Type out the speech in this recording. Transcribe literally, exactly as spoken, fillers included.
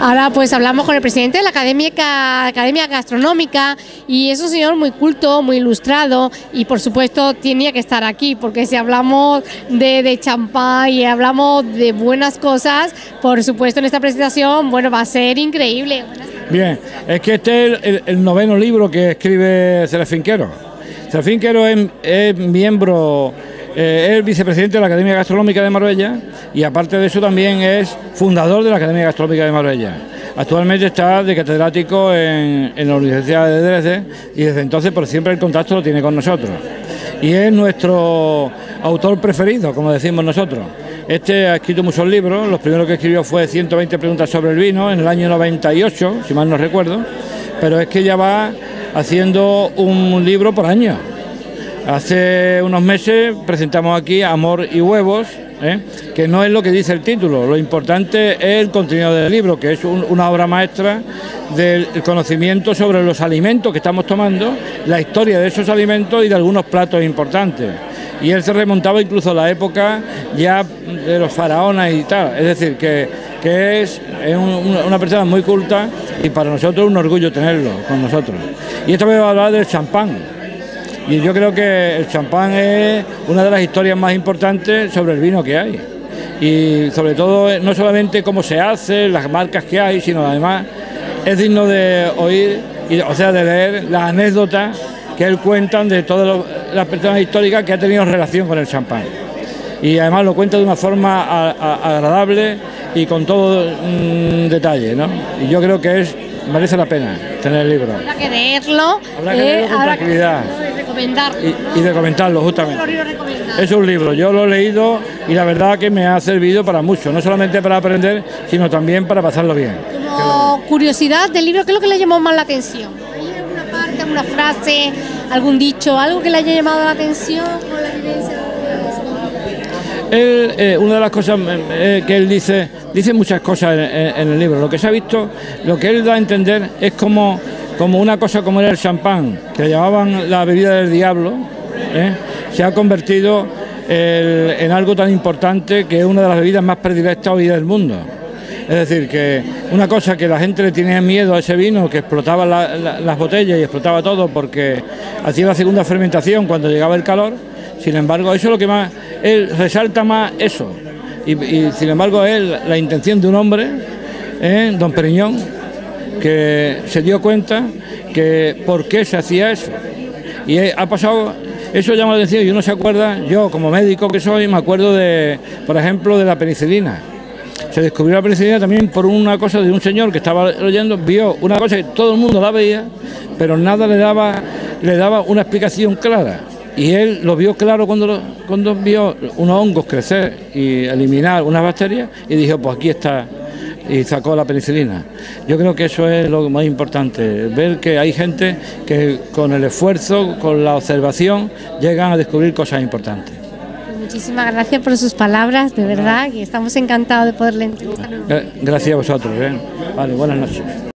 Ahora pues hablamos con el presidente de la Academia, Academia Gastronómica, y es un señor muy culto, muy ilustrado, y por supuesto tenía que estar aquí, porque si hablamos de, de champán y hablamos de buenas cosas, por supuesto en esta presentación, bueno, va a ser increíble. Bien, es que este es el, el noveno libro que escribe Serafín Quero. Serafín Quero es, es miembro, eh, es el vicepresidente de la Academia Gastronómica de Marbella, y aparte de eso también es fundador de la Academia Gastronómica de Marbella. Actualmente está de catedrático en, en la Universidad de Dresde, y desde entonces por siempre el contacto lo tiene con nosotros. Y es nuestro autor preferido, como decimos nosotros. Este ha escrito muchos libros. Los primeros que escribió fue ciento veinte preguntas sobre el vino en el año noventa y ocho, si mal no recuerdo, pero es que ya va haciendo un libro por año. Hace unos meses presentamos aquí Amor y Huevos, ¿eh? que no es lo que dice el título, lo importante es el contenido del libro, que es un, una obra maestra del conocimiento sobre los alimentos que estamos tomando, la historia de esos alimentos y de algunos platos importantes. Y él se remontaba incluso a la época ya de los faraones y tal, es decir, que, que es, es un, una persona muy culta, y para nosotros un orgullo tenerlo con nosotros. Y esta vez va a hablar del champán, y yo creo que el champán es una de las historias más importantes sobre el vino que hay, y sobre todo no solamente cómo se hace, las marcas que hay, sino además es digno de oír, y, o sea, de leer las anécdotas que él cuentan de todas los, las personas históricas que ha tenido relación con el champán. Y además lo cuenta de una forma a, a, agradable y con todo mmm, detalle, ¿no? Y yo creo que es merece la pena tener el libro. Habrá que leerlo, habrá que leerlo con eh, tranquilidad y recomendarlo, y, ¿no? y de comentarlo justamente. Es un libro, yo lo he leído y la verdad que me ha servido para mucho, no solamente para aprender, sino también para pasarlo bien. Como curiosidad del libro, ¿qué es lo que le llamó más la atención? ¿Hay alguna parte, alguna frase, algún dicho, algo que le haya llamado la atención con la evidencia? Él, eh, una de las cosas eh, que él dice, dice muchas cosas en, en, en el libro. Lo que se ha visto, lo que él da a entender es como, como una cosa como era el champán, que le llamaban la bebida del diablo, ¿eh? se ha convertido el, en algo tan importante que es una de las bebidas más predilectas hoy del mundo. Es decir, que una cosa que la gente le tenía miedo a ese vino, que explotaba la, la, las botellas y explotaba todo porque hacía la segunda fermentación cuando llegaba el calor. Sin embargo, eso es lo que más, él resalta más eso, y, y sin embargo es la intención de un hombre, ¿eh? don Periñón, que se dio cuenta que por qué se hacía eso, y ha pasado, eso llama la atención, y uno se acuerda, yo como médico que soy, me acuerdo de, por ejemplo, de la penicilina. Se descubrió la penicilina también por una cosa de un señor que estaba leyendo, vio una cosa que todo el mundo la veía, pero nada le daba, le daba una explicación clara. Y él lo vio claro cuando, cuando vio unos hongos crecer y eliminar unas bacterias, y dijo, pues aquí está, y sacó la penicilina. Yo creo que eso es lo más importante, ver que hay gente que con el esfuerzo, con la observación, llegan a descubrir cosas importantes. Muchísimas gracias por sus palabras, de verdad, y estamos encantados de poderle entrevistar. Gracias a vosotros. ¿eh? Vale, buenas noches.